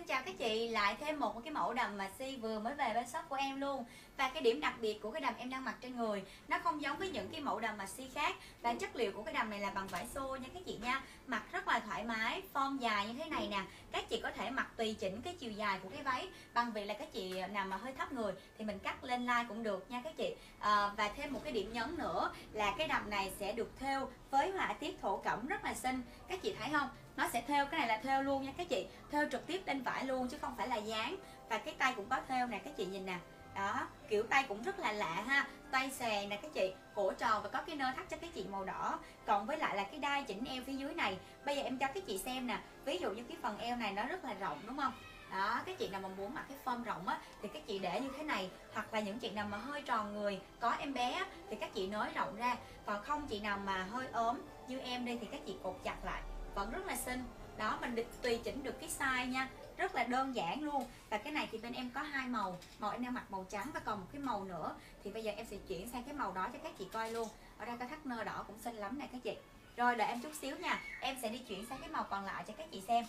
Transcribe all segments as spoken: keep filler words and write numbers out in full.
Xin chào các chị, lại thêm một cái mẫu đầm mà Si vừa mới về bên shop của em luôn. Và cái điểm đặc biệt của cái đầm em đang mặc trên người, nó không giống với những cái mẫu đầm mà Si khác. Và chất liệu của cái đầm này là bằng vải xô nha các chị nha. Mặc rất là thoải mái, form dài như thế này nè. Các chị có thể mặc tùy chỉnh cái chiều dài của cái váy. Bằng việc là các chị nào mà hơi thấp người thì mình cắt lên lai cũng được nha các chị. à, Và thêm một cái điểm nhấn nữa là cái đầm này sẽ được thêu với họa tiết thổ cẩm rất là xinh. Các chị thấy không? Nó sẽ thêu, cái này là thêu luôn nha các chị, thêu trực tiếp lên vải luôn chứ không phải là dán. Và cái tay cũng có thêu nè các chị nhìn nè, đó kiểu tay cũng rất là lạ ha, tay xòe nè các chị, cổ tròn và có cái nơ thắt cho các chị màu đỏ, cộng với lại là cái đai chỉnh eo phía dưới này. Bây giờ em cho các chị xem nè, ví dụ như cái phần eo này nó rất là rộng đúng không, đó các chị nào mà muốn mặc cái form rộng á thì các chị để như thế này, hoặc là những chị nào mà hơi tròn người có em bé á, thì các chị nới rộng ra, còn không chị nào mà hơi ốm như em đi thì các chị cột chặt lại vẫn rất là xinh. Đó, mình được tùy chỉnh được cái size nha, rất là đơn giản luôn. Và cái này thì bên em có hai màu, màu em đang mặc màu trắng và còn một cái màu nữa, thì bây giờ em sẽ chuyển sang cái màu đó cho các chị coi luôn. Ở đây có thắt nơ đỏ cũng xinh lắm nè các chị. Rồi đợi em chút xíu nha, em sẽ đi chuyển sang cái màu còn lại cho các chị xem.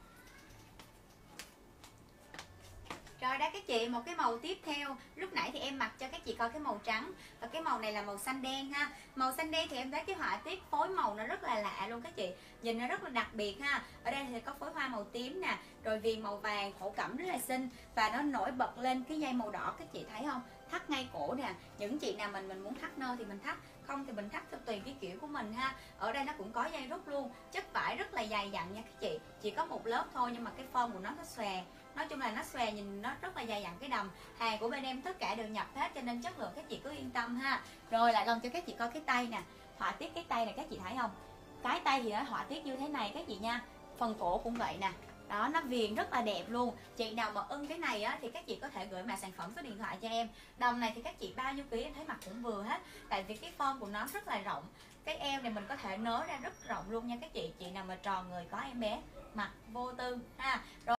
Rồi đây các chị, một cái màu tiếp theo, lúc nãy thì em mặc cho các chị coi cái màu trắng, và cái màu này là màu xanh đen ha. Màu xanh đen thì em thấy cái họa tiết phối màu nó rất là lạ luôn các chị, nhìn nó rất là đặc biệt ha. Ở đây thì có phối hoa màu tím nè, rồi viền màu vàng thổ cẩm rất là xinh, và nó nổi bật lên cái dây màu đỏ, các chị thấy không, thắt ngay cổ nè. Những chị nào mình mình muốn thắt nơ thì mình thắt, không thì mình thắt theo tùy cái kiểu của mình ha. Ở đây nó cũng có dây rút luôn, chất vải rất là dày dặn nha các chị, chỉ có một lớp thôi nhưng mà cái form của nó nó xòe, nói chung là nó xòe, nhìn nó rất là dày dặn. Cái đầm hàng của bên em tất cả đều nhập hết cho nên chất lượng các chị cứ yên tâm ha. Rồi lại lần cho các chị coi cái tay nè, họa tiết cái tay này các chị thấy không, cái tay thì nó họa tiết như thế này các chị nha, phần cổ cũng vậy nè, đó nó viền rất là đẹp luôn. Chị nào mà ưng cái này á thì các chị có thể gửi mã sản phẩm số điện thoại cho em. Đầm này thì các chị bao nhiêu ký em thấy mặc cũng vừa hết, tại vì cái form của nó rất là rộng, cái eo này mình có thể nới ra rất rộng luôn nha các chị. Chị nào mà tròn người có em bé mặc vô tư ha. Rồi